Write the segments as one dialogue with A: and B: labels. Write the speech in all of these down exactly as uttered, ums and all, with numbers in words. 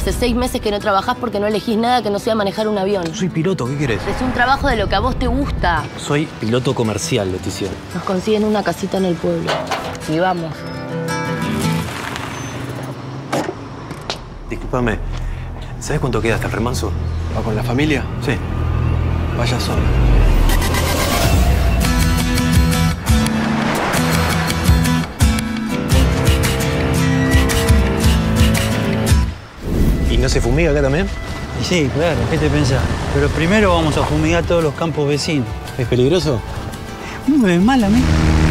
A: Hace seis meses que no trabajás porque no elegís nada que no sea manejar un avión.
B: Soy piloto, ¿qué querés?
A: Es un trabajo de lo que a vos te gusta.
B: Soy piloto comercial, Leticia.
A: Nos consiguen una casita en el pueblo. Y vamos.
B: Discúlpame, ¿sabes cuánto queda hasta el remanso?
C: ¿Va con la familia?
B: Sí.
C: Vaya solo.
B: ¿Y no se fumiga acá también?
D: Y sí, claro, ¿qué te pensás? Pero primero vamos a fumigar todos los campos vecinos.
B: ¿Es peligroso?
D: No me ves mal a mí.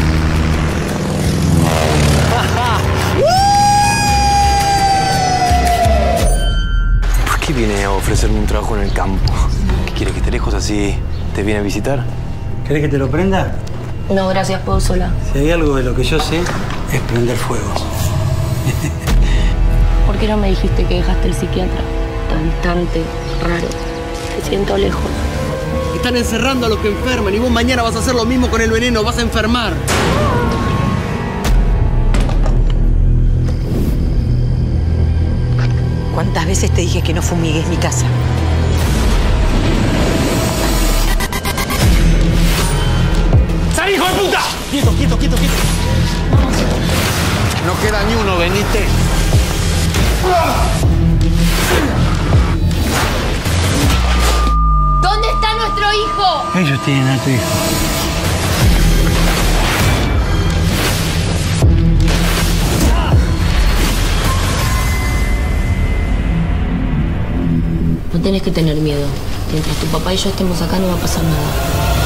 B: ¿Por qué viene a ofrecerme un trabajo en el campo? ¿Qué quiere, que esté lejos así te viene a visitar?
D: ¿Querés que te lo prenda?
A: No, gracias, puedo sola.
D: Si hay algo de lo que yo sé, es prender fuego.
A: ¿Por qué no me dijiste que dejaste el psiquiatra? Tan distante, raro. Te siento lejos.
C: Están encerrando a los que enferman y vos mañana vas a hacer lo mismo con el veneno, vas a enfermar.
E: ¿Cuántas veces te dije que no fumigues mi casa?
C: ¡Salí, hijo de puta! Quieto, quieto, quieto, quieto. No queda ni uno, venite.
A: ¿Dónde está nuestro hijo?
D: Ellos tienen a tu hijo.
A: No tenés que tener miedo. Mientras tu papá y yo estemos acá no va a pasar nada.